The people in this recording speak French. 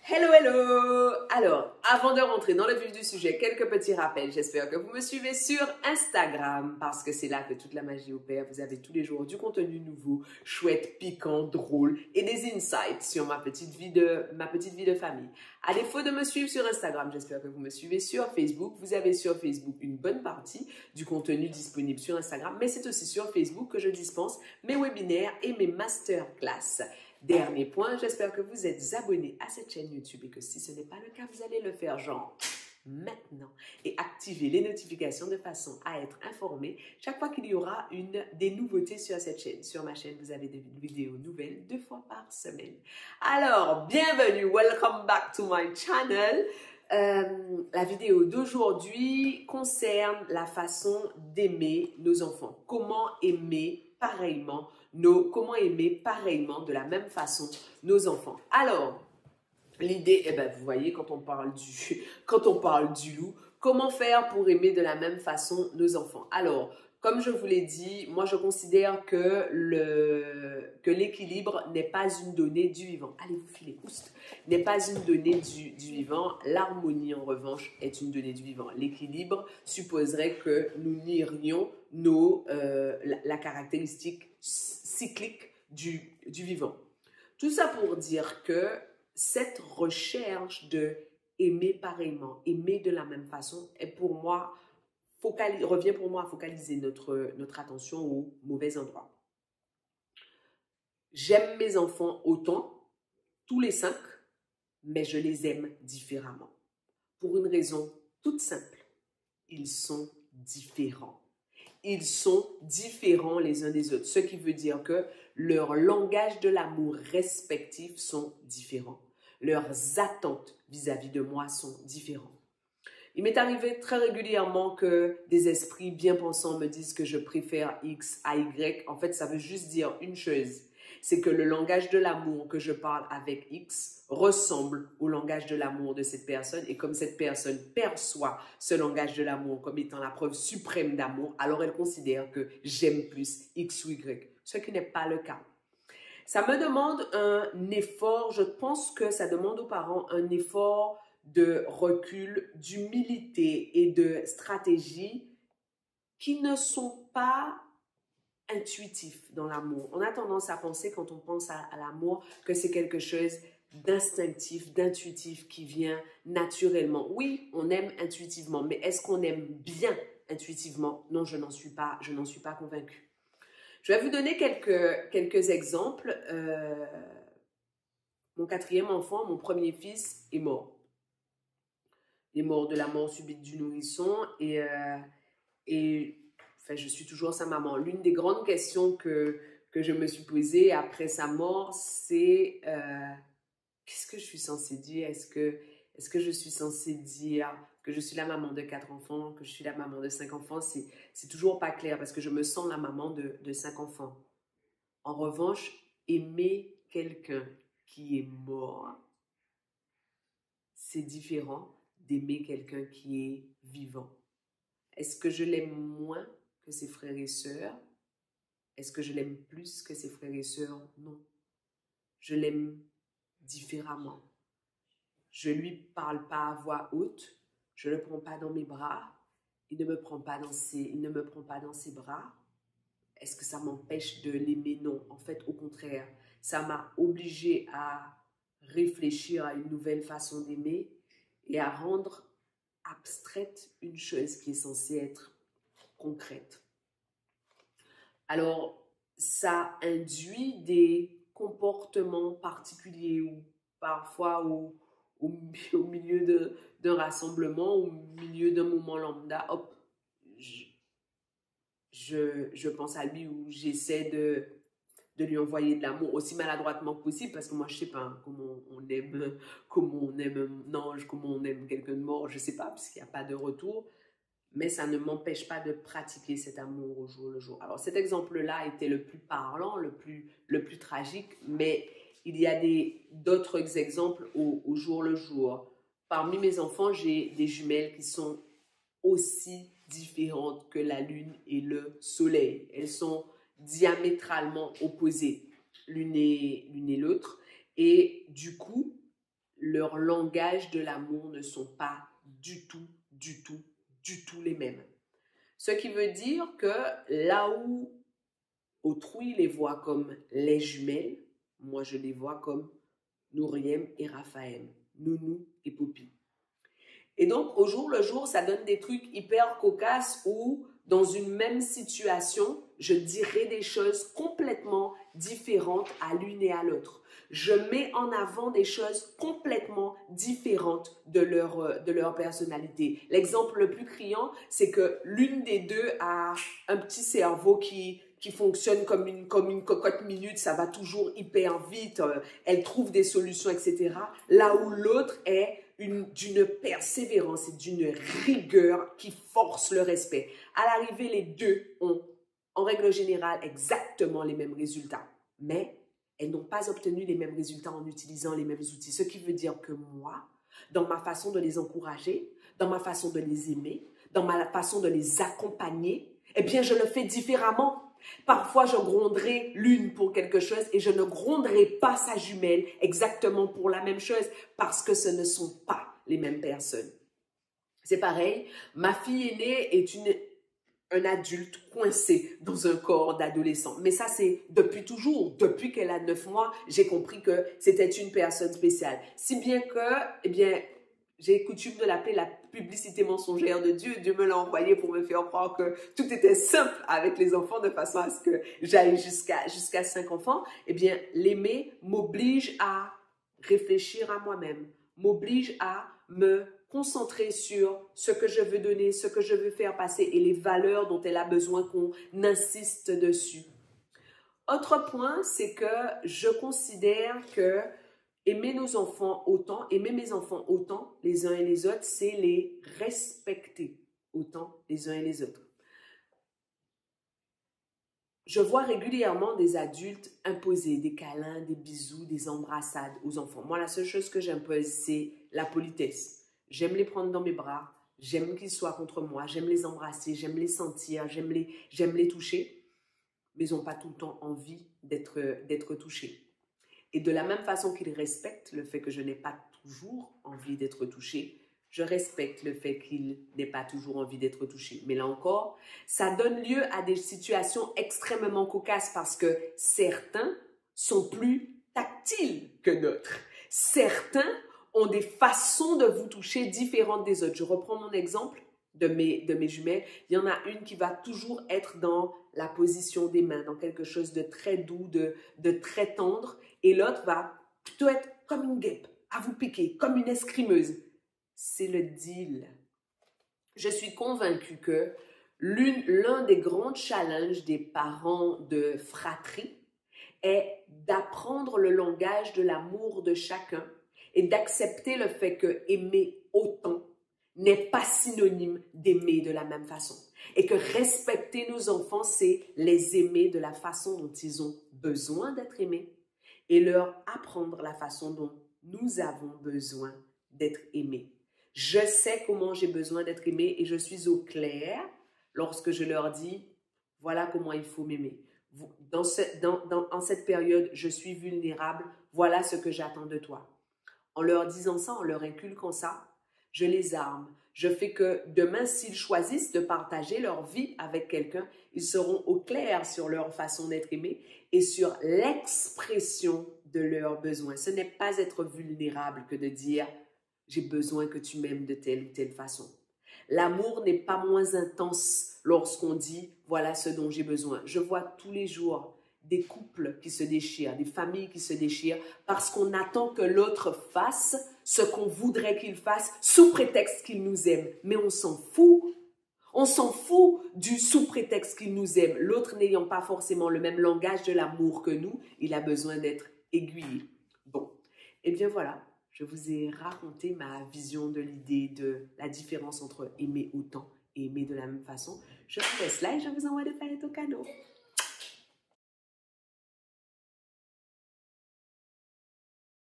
Hello, hello! Alors, avant de rentrer dans le vif du sujet, quelques petits rappels. J'espère que vous me suivez sur Instagram parce que c'est là que toute la magie opère. Vous avez tous les jours du contenu nouveau, chouette, piquant, drôle et des insights sur ma petite vie de famille. À défaut de me suivre sur Instagram, j'espère que vous me suivez sur Facebook. Vous avez sur Facebook une bonne partie du contenu disponible sur Instagram, mais c'est aussi sur Facebook que je dispense mes webinaires et mes masterclass. Dernier point, j'espère que vous êtes abonnés à cette chaîne YouTube et que si ce n'est pas le cas, vous allez le faire genre maintenant et activer les notifications de façon à être informé chaque fois qu'il y aura des nouveautés sur cette chaîne. Sur ma chaîne, vous avez des vidéos nouvelles 2 fois par semaine. Alors, bienvenue, welcome back to my channel. La vidéo d'aujourd'hui concerne la façon d'aimer nos enfants. Comment aimer pareillement de la même façon nos enfants. Alors, l'idée, vous voyez, quand on parle du loup, comment faire pour aimer de la même façon nos enfants? Alors, comme je vous l'ai dit, moi je considère que l'équilibre n'est pas une donnée du vivant. Allez vous filer, oust. N'est pas une donnée du vivant. L'harmonie, en revanche, est une donnée du vivant. L'équilibre supposerait que nous nierions la caractéristique cyclique du vivant. Tout ça pour dire que cette recherche de aimer pareillement, aimer de la même façon, revient pour moi à focaliser notre attention au mauvais endroit. J'aime mes enfants autant, tous les 5, mais je les aime différemment. Pour une raison toute simple, ils sont différents. Ils sont différents les uns des autres, ce qui veut dire que leurs langages de l'amour respectifs sont différents. Leurs attentes vis-à-vis de moi sont différentes. Il m'est arrivé très régulièrement que des esprits bien pensants me disent que je préfère X à Y. En fait, ça veut juste dire une chose. C'est que le langage de l'amour que je parle avec X ressemble au langage de l'amour de cette personne. Et comme cette personne perçoit ce langage de l'amour comme étant la preuve suprême d'amour, alors elle considère que j'aime plus X ou Y. Ce qui n'est pas le cas. Ça me demande un effort. Je pense que ça demande aux parents un effort de recul, d'humilité et de stratégie qui ne sont pas intuitifs dans l'amour. On a tendance à penser, quand on pense à l'amour, que c'est quelque chose d'instinctif, d'intuitif qui vient naturellement. Oui, on aime intuitivement, mais est-ce qu'on aime bien intuitivement? Non, je n'en suis pas convaincue. Je vais vous donner quelques exemples. Mon 4e enfant, mon premier fils, est mort. Il est mort de la mort subite du nourrisson et je suis toujours sa maman. L'une des grandes questions que je me suis posée après sa mort, c'est qu'est-ce que je suis censée dire? Est-ce que je suis censée dire que je suis la maman de 4 enfants, que je suis la maman de 5 enfants? C'est toujours pas clair parce que je me sens la maman de 5 enfants. En revanche, aimer quelqu'un qui est mort, c'est différent d'aimer quelqu'un qui est vivant. Est-ce que je l'aime moins que ses frères et sœurs? Est-ce que je l'aime plus que ses frères et sœurs? Non. Je l'aime différemment. Je ne lui parle pas à voix haute. Je ne le prends pas dans mes bras. Il ne me prend pas dans ses bras. Est-ce que ça m'empêche de l'aimer? Non. En fait, au contraire, ça m'a obligée à réfléchir à une nouvelle façon d'aimer et à rendre abstraite une chose qui est censée être concrète. Alors, ça induit des comportements particuliers ou parfois au milieu d'un rassemblement, au milieu d'un moment lambda, hop, je pense à lui ou j'essaie de lui envoyer de l'amour aussi maladroitement que possible parce que moi, je ne sais pas comment on aime un ange, comment on aime quelqu'un de mort, je ne sais pas parce qu'il n'y a pas de retour. Mais ça ne m'empêche pas de pratiquer cet amour au jour le jour. Alors cet exemple-là était le plus parlant, le plus tragique, mais il y a d'autres exemples au jour le jour. Parmi mes enfants, j'ai des jumelles qui sont aussi différentes que la lune et le soleil. Elles sont diamétralement opposées l'une et l'autre. Et du coup, leur langage de l'amour ne sont pas du tout, du tout, du tout les mêmes. Ce qui veut dire que là où autrui les voit comme les jumelles, moi je les vois comme Nouriem et Raphaël, Nounou et Poppy. Et donc, au jour le jour, ça donne des trucs hyper cocasses où, dans une même situation, je dirais des choses complètement différentes à l'une et à l'autre. Je mets en avant des choses complètement différentes de leur personnalité. L'exemple le plus criant, c'est que l'une des deux a un petit cerveau qui fonctionne comme une cocotte minute, ça va toujours hyper vite, elle trouve des solutions, etc. Là où l'autre est d'une persévérance et d'une rigueur qui force le respect. À l'arrivée, les deux ont, en règle générale, exactement les mêmes résultats. Mais elles n'ont pas obtenu les mêmes résultats en utilisant les mêmes outils. Ce qui veut dire que moi, dans ma façon de les encourager, dans ma façon de les aimer, dans ma façon de les accompagner, eh bien, je le fais différemment. Parfois, je gronderai l'une pour quelque chose et je ne gronderai pas sa jumelle exactement pour la même chose parce que ce ne sont pas les mêmes personnes. C'est pareil, ma fille aînée est un adulte coincé dans un corps d'adolescent. Mais ça, c'est depuis toujours. Depuis qu'elle a 9 mois, j'ai compris que c'était une personne spéciale. Si bien que, eh bien, j'ai coutume de l'appeler la publicité mensongère de Dieu. Dieu me l'a envoyé pour me faire croire que tout était simple avec les enfants de façon à ce que j'aille jusqu'à 5 enfants. Eh bien, l'aimer m'oblige à réfléchir à moi-même, m'oblige à me concentrer sur ce que je veux donner, ce que je veux faire passer et les valeurs dont elle a besoin qu'on insiste dessus. Autre point, c'est que je considère que aimer nos enfants autant, aimer mes enfants autant les uns et les autres, c'est les respecter autant les uns et les autres. Je vois régulièrement des adultes imposer des câlins, des bisous, des embrassades aux enfants. Moi, la seule chose que j'impose, c'est la politesse. J'aime les prendre dans mes bras, j'aime qu'ils soient contre moi, j'aime les embrasser, j'aime les sentir, j'aime les toucher, mais ils n'ont pas tout le temps envie d'être touchés. Et de la même façon qu'ils respectent le fait que je n'ai pas toujours envie d'être touchée, je respecte le fait qu'il n'ait pas toujours envie d'être touché. Mais là encore, ça donne lieu à des situations extrêmement cocasses parce que certains sont plus tactiles que d'autres. Certains ont des façons de vous toucher différentes des autres. Je reprends mon exemple de mes jumelles. Il y en a une qui va toujours être dans la position des mains, dans quelque chose de très doux, de très tendre. Et l'autre va plutôt être comme une guêpe, à vous piquer, comme une escrimeuse. C'est le deal. Je suis convaincue que l'un des grands challenges des parents de fratrie est d'apprendre le langage de l'amour de chacun et d'accepter le fait que aimer autant n'est pas synonyme d'aimer de la même façon. Et que respecter nos enfants, c'est les aimer de la façon dont ils ont besoin d'être aimés et leur apprendre la façon dont nous avons besoin d'être aimés. Je sais comment j'ai besoin d'être aimé et je suis au clair lorsque je leur dis « voilà comment il faut m'aimer ». En cette période, je suis vulnérable, voilà ce que j'attends de toi. En leur disant ça, en leur inculquant ça, je les arme. Je fais que demain, s'ils choisissent de partager leur vie avec quelqu'un, ils seront au clair sur leur façon d'être aimés et sur l'expression de leurs besoins. Ce n'est pas être vulnérable que de dire « j'ai besoin que tu m'aimes de telle ou telle façon ». L'amour n'est pas moins intense lorsqu'on dit « voilà ce dont j'ai besoin ». Je vois tous les jours des couples qui se déchirent, des familles qui se déchirent parce qu'on attend que l'autre fasse ce qu'on voudrait qu'il fasse sous prétexte qu'il nous aime. Mais on s'en fout. On s'en fout du sous prétexte qu'il nous aime. L'autre n'ayant pas forcément le même langage de l'amour que nous, il a besoin d'être aiguillé. Bon, et bien voilà, je vous ai raconté ma vision de l'idée de la différence entre aimer autant et aimer de la même façon. Je vous laisse là et je vous envoie des paillettes au cadeau.